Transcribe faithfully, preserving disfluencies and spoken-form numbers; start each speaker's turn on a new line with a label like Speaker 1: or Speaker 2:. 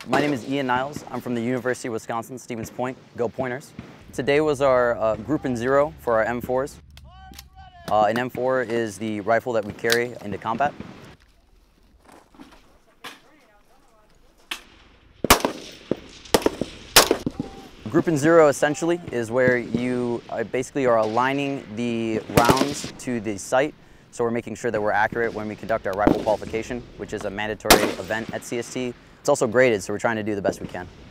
Speaker 1: My name is Ian Niles. I'm from the University of Wisconsin, Stevens Point. Go Pointers. Today was our uh, Group in Zero for our M fours. Uh, an M four is the rifle that we carry into combat. Group in Zero essentially is where you uh, basically are aligning the rounds to the sight. So we're making sure that we're accurate when we conduct our rifle qualification, which is a mandatory event at C S T. It's also graded, so we're trying to do the best we can.